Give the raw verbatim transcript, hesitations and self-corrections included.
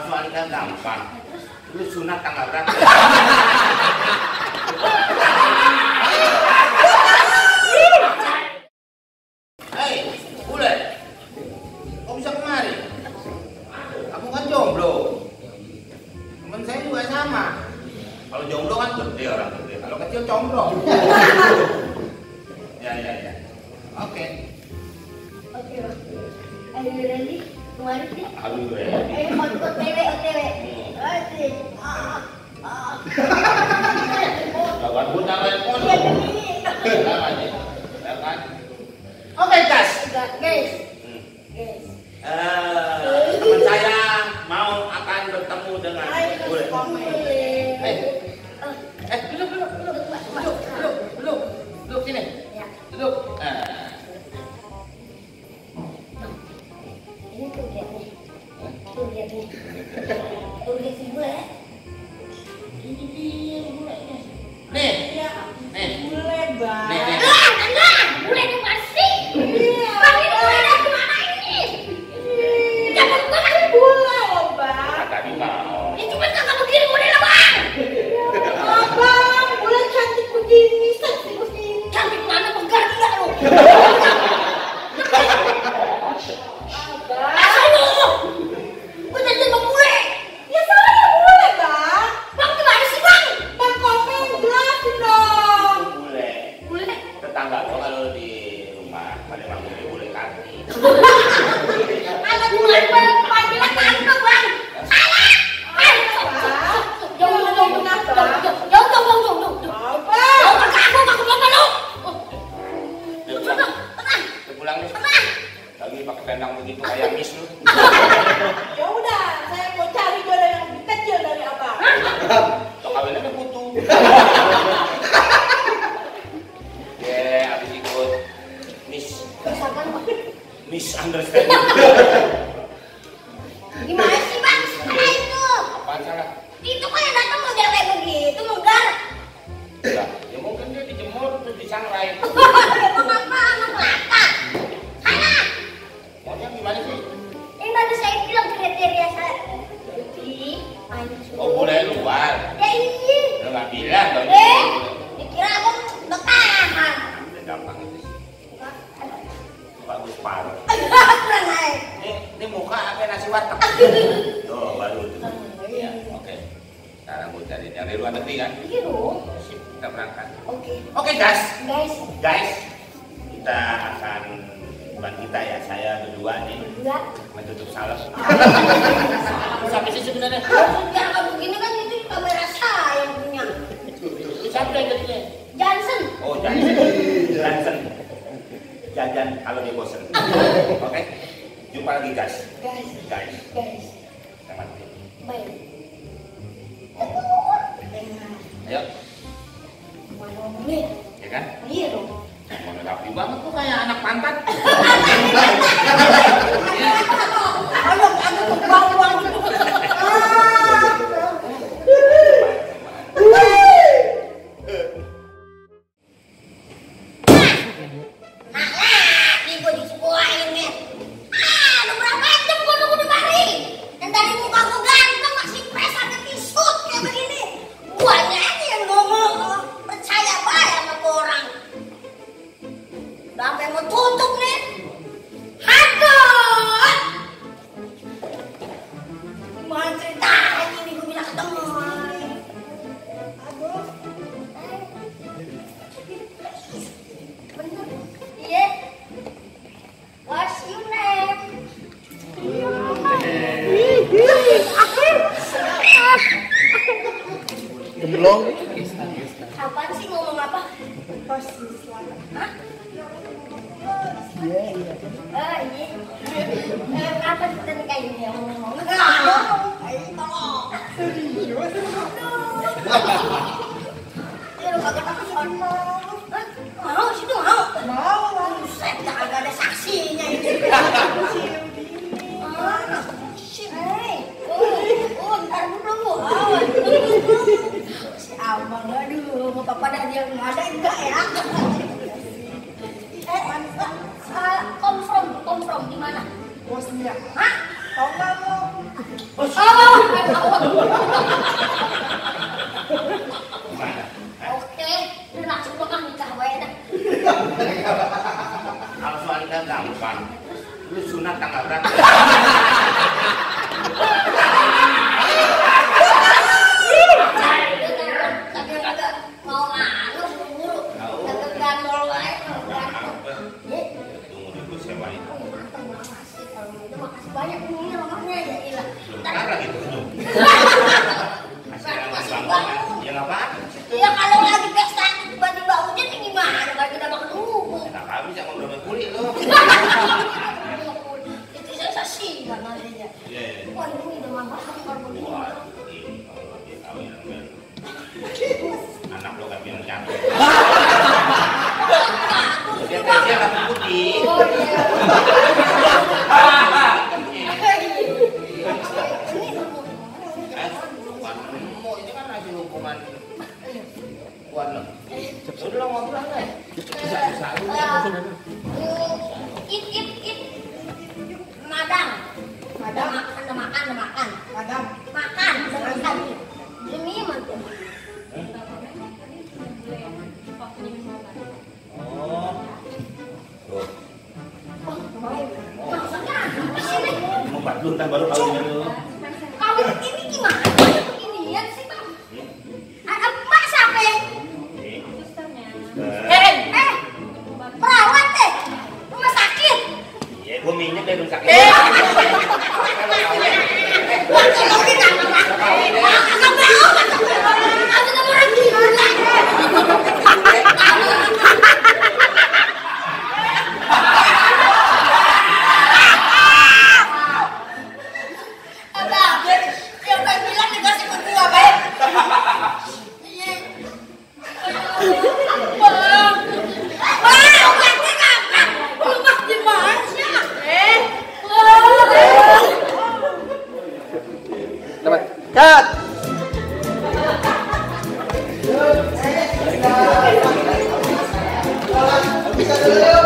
soalnya gampang. Lu sunat tanggal berapa? Hei, bule, kok bisa kemari? Kamu kan jomblo. Temen saya juga sama. Kalau jomblo kan gede orang gede. Kalau kecil combrong. Ya ya ya. Oke. Oke. Are you ready? Kemarin sih. Halo gue. Eh, O T W, O T W. Oke. Ah, ah. Kawan pun tangan pun. Iya begini. Ya kan? Oke guys. Guys. Guys. Eh, teman saya mau akan bertemu dengan bule. Eh, eh, duduk, duduk, duduk, duduk, duduk, duduk, duduk sini, duduk. Eh. Ini tuh lihat nih, tuh lihat nih, tuh lihat si bule. Ini dia bulenya. Nih, Iya, nih, bule bang. nih, nih. Ah, enggak, bule di masih. Iya. Bang ini bule dari mana ini? Jangan bukan bule loh bang. Tadi mau. Ya cuma kakak begini bule lah bang. Abang, bule cantik begini, cantik begini. Cantik mana pegar dia lu? Asal lu! Gue jadi bang bule. Ya saya bule bang. Bang gimana sih bang? Bang komen jelasin dong. Bule. Bule? Tetangga gua kalau di rumah pada manggil bule kaki. Anak bule bang, panggilan tante bang. Salah. Jauh, jauh, jauh, jauh, jauh, jauh, jauh, jauh, jauh, jauh. Apa? Jauh ke aku, aku bapak lu. Tenang, tenang. Udah pulang nih. Tenang. Lagi pakai kandang begitu kayak mis lu. Ya udah, saya mau cari jodoh yang lebih kecil dari abang. Lo kawinnya udah putu. Ya, habis ikut mis, Misalkan bang. misunderstanding. Gimana sih bang? Apa itu? Apaan salah? Itu kan yang datang model kayak begitu, menggar. Ya, ya mungkin dia dijemur terus disangrai. Emang apa? Anak laka. Salah. Maunya gimana sih? Ini tadi saya bilang kriteria saya. Putih, mancung. Oh, boleh luar. Ya iya. Lo nggak bilang dong. Eh, dikira abang bekahan. Udah gampang itu sih. Bagus paruh. Kurang air. Ini, ini muka apa nasi warteg? Tuh, baru tuh. Ya, oke. Sekarang gue cari yang dari luar negeri kan? Iya dong. Sip, kita berangkat. Oke. Oke, guys. Guys, Guys, kita akan bukan kita ya, saya berdua nih enggak. menutup salam. Sampai sih sebenarnya. Enggak, kalau begini kan itu kamera saya yang punya. Siapa yang jadinya? Johnson. Oh, Johnson. Johnson. Jajan kalau dia bosen. Oke, jumpa lagi guys. Guys, Guys, guys. selamat. Baik. Ayo, Mana ngomongin? ya kan? Iya dong. Mau rapi banget kok kayak anak pantat. Ayo, ayo, bawang gitu. Gemblong. Apaan sih ngomong apa? Hah? Iya, iya. Ah, iya. Eh, apa kita nih kayak gini yang ngomong? Aduh, tolong. Serius? Ya, lu kagak takut sono. Hah? Mau, situ mau? Mau. Buset, kagak ada saksinya ini. Mana? Hei, oh, oh, ntar dulu. Oh, si abang, aduh, mau papa dah dia nggak ada enggak ya? Eh, uh, come from, come from di mana? Bosnia. Hah? Tahu nggak lo? Oh, Gimana? Oke, udah langsung bakal nikah wae dah. Kalau soal nikah gampang. Lu sunat tanggal berapa? Tapi kagak mau anu buru-buru. Kagak gandol wae. Tunggu dulu sewain. Makasih kalau itu makasih banyak ini rumahnya ya ilah. Sebentar lagi tutup. Masih ada bangunan. Ya nggak apa-apa. Ya kalau lagi pesta tiba-tiba hujan ya gimana? Kalau kita makan dulu. Kenapa bisa ngobrol kulit lo? Itu saya sasi kan nantinya. Iya, iya. Wah ini udah mantap kalau begini. Wah, ini kalau dia tahu yang benar. Anak lo kan bilang cantik. Dia dia rambut putih. Oh iya. Eh, bukan nemu, ini kan hasil hukuman. Buat lo. Sudah lo ngobrol deh. It it it. Madam. Madam. Makan, ada makan, ada makan. Madam. Makan, ada makan. Demi mantu. Oh. Tuh. Maksudnya apa sih nih? Mau empat puluh ntar baru kawin lo. Kawin ini gimana? Beginian sih bang. Ada mak siapa ya? Eh, eh, perawat deh. Rumah sakit. Iya, gua minyak dari rumah sakit. Eh, wah, kalau kita nggak sampai obat, aku nggak mau lagi. Abang, siapa yang bilang dikasih ke gua, baik? Bang, bang, obatnya kapan? Obat di mana sih? Eh, Dapat. Cut. Bisa dulu.